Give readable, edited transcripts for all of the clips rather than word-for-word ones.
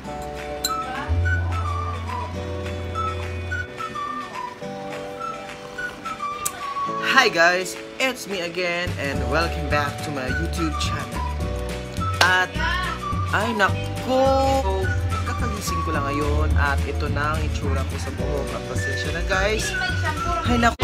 Hi guys, it's me again and welcome back to my YouTube channel. At ay nako, kakagising ko lang ngayon at ito na ang itsura ko sa buhok. At pasensya na guys. Ay nako.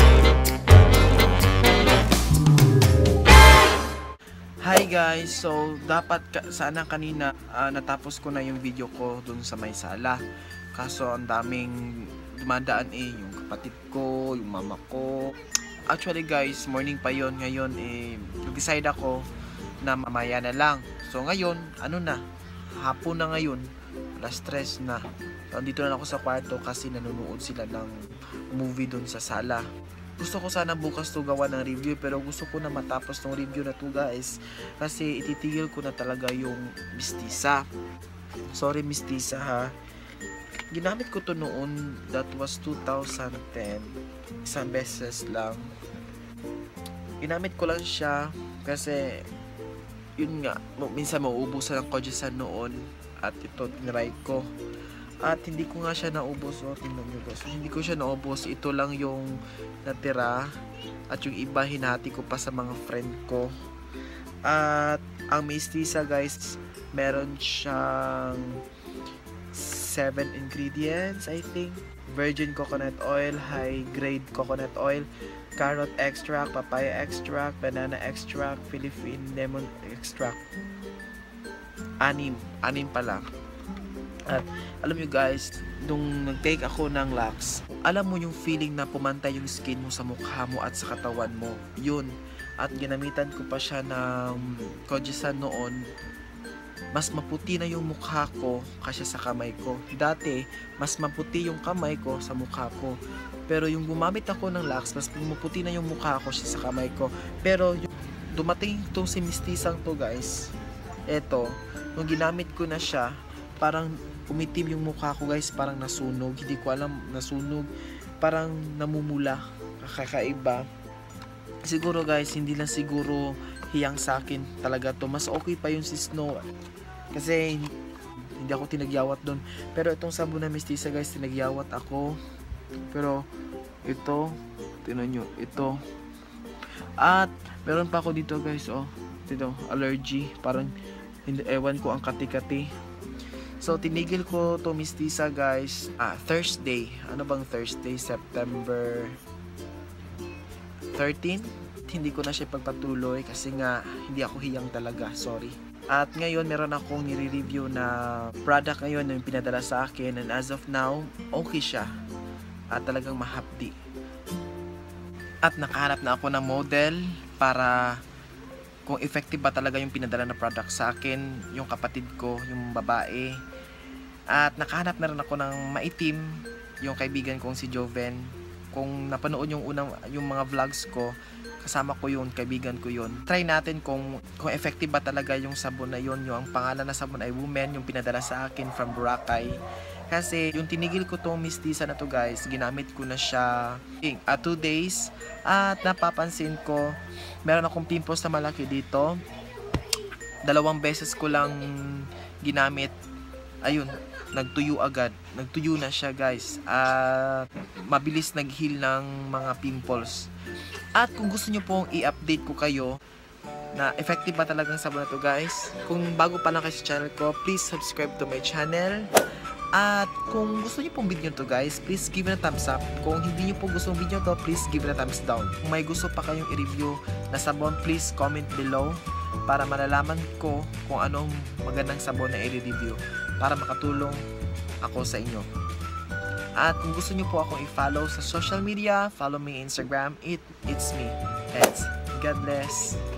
Hi guys, so dapat sana kanina natapos ko na yung video ko dun sa may sala. Kaso ang daming dumadaan yung kapatid ko, yung mama ko. Actually guys, morning pa yon ngayon nag-decide ako na mamaya na lang. So ngayon, hapon na ngayon, alas 3 na. So andito na ako sa kwarto kasi nanonood sila ng movie doon sa sala. Gusto ko sana bukas to gawa ng review pero gusto ko na matapos tong review na to guys kasi ititigil ko na talaga yung mistisa. Sorry mistisa ha. Ginamit ko to noon, that was 2010. Isang beses lang. Ginamit ko lang siya kasi yun nga, minsan mauubusan ang Kojisan noon at ito tinry ko. At hindi ko nga siya naubos. So, tingnan nyo guys. Hindi ko siya naubos. Ito lang yung natira. At yung iba hinati ko pa sa mga friend ko. At ang mistisa guys, meron siyang 7 ingredients I think. Virgin coconut oil, high grade coconut oil, carrot extract, papaya extract, banana extract, Philippine lemon extract. Anim pala. At alam nyo guys, nung nag-take ako ng Lux, alam mo yung feeling na pumantay yung skin mo sa mukha mo at sa katawan mo. Yun. At ginamitan ko pa siya ng Kojisan noon. Mas maputi na yung mukha ko kasi sa kamay ko. Dati, mas maputi yung kamay ko sa mukha ko. Pero yung gumamit ako ng Lux, mas maputi na yung mukha ko sa kamay ko. Pero yung dumating itong si mistisang to guys, eto, nung ginamit ko na siya, parang umitim yung mukha ko guys, parang nasunog. Hindi ko alam, nasunog. Parang namumula. Kakaiba. Siguro guys, hindi lang siguro hiyang sa akin talaga to. Mas okay pa yung si Snow. Kasi hindi ako tinagyawat doon. Pero itong sabon na mistisa guys, tinagyawat ako. Pero ito, tingnan nyo, ito. At meron pa ako dito guys, dito, allergy. Parang, ewan ko ang kati-kati. So, tinigil ko to mistisa guys. Thursday. Ano bang Thursday? September 13? Hindi ko na siya pagpatuloy kasi nga hindi ako hiyang talaga. Sorry. At ngayon, meron akong nire-review na product ngayon na yung pinadala sa akin. And as of now, okay siya. At talagang mahapdi. At nakahanap na ako ng model para kung effective ba talaga yung pinadala na product sa akin, yung kapatid ko, yung babae. At nakahanap na rin ako ng maitim, yung kaibigan kong si Joven. Kung napanood yung mga vlogs ko, kasama ko yun, kaibigan ko yun. Try natin kung effective ba talaga yung sabon na yun. Yung ang pangalan na sabon ay Women, yung pinadala sa akin from Boracay. Kasi yung tinigil ko tong mistisa na to guys, ginamit ko na siya 2 days. At napapansin ko, meron akong pimples na malaki dito. 2 beses ko lang ginamit. Ayun, nagtuyo agad. Nagtuyo na siya guys. At mabilis nag-heal ng mga pimples. At kung gusto nyo pong i-update ko kayo na effective ba talagang sabon na to guys, kung bago pa lang kayo sa channel ko, please subscribe to my channel. At kung gusto niyo pong video to guys, please give it a thumbs up. Kung hindi niyo po gusto ng video to, please give it a thumbs down. Kung may gusto pa kayong i-review na sabon, please comment below para malalaman ko kung anong magandang sabon na i-review para makatulong ako sa inyo. At kung gusto niyo po akong i-follow sa social media, follow me Instagram, it's me. God bless.